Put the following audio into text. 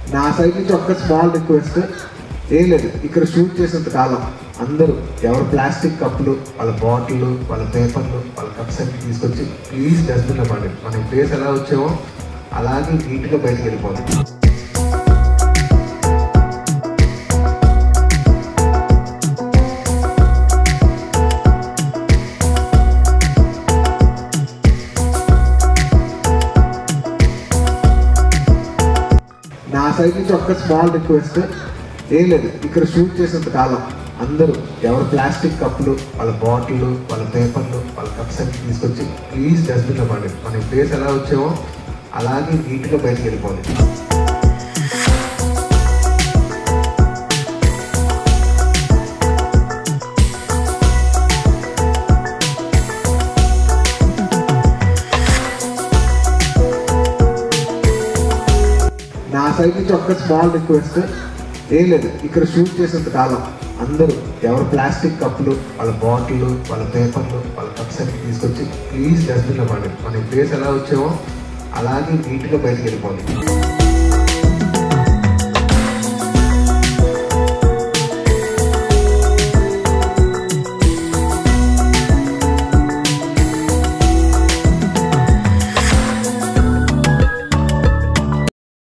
నా సైడ్ నుంచి ఒక్క స్మాల్ రిక్వెస్ట్, ఏం లేదు, ఇక్కడ షూట్ చేసేంత కాలం అందరూ ఎవరు ప్లాస్టిక్ కప్పులు, వాళ్ళ బాటిళ్ళు, వాళ్ళ పేపర్లు, వాళ్ళ కప్స్ అన్ని తీసుకొచ్చి ప్లీజ్ డస్ట్బిన్లో పడండి. మన ప్లేస్ ఎలా వచ్చామో అలాగే నీట్గా బయటకు వెళ్ళిపోవాలి. నా సైడ్ నుంచి ఒక్క స్మాల్ రిక్వెస్ట్, ఏం లేదు, ఇక్కడ షూట్ చేసేంత కాలం అందరూ ఎవరు ప్లాస్టిక్ కప్పులు, వాళ్ళ బాటిళ్ళు, వాళ్ళ పేపర్లు, వాళ్ళ కప్స్ అన్ని తీసుకొచ్చి ప్లీజ్ డస్ట్బిన్లో పడండి. మన ప్లేస్ ఎలా వచ్చామో అలాగే నీట్గా బయటకు వెళ్ళిపోవాలి. నా సైడ్ నుంచి ఒక్క స్మాల్ రిక్వెస్ట్, ఏం లేదు, ఇక్కడ షూట్ చేసేంత కాలం అందరూ ఎవరు ప్లాస్టిక్ కప్పులు, వాళ్ళ బాటిళ్ళు, వాళ్ళ పేపర్లు, వాళ్ళ కప్స్ అన్ని తీసుకొచ్చి ప్లీజ్ డస్ట్బిన్లో పడండి. మన ప్లేస్ ఎలా వచ్చామో అలాగే నీట్గా బయటకు వెళ్ళిపోవాలి.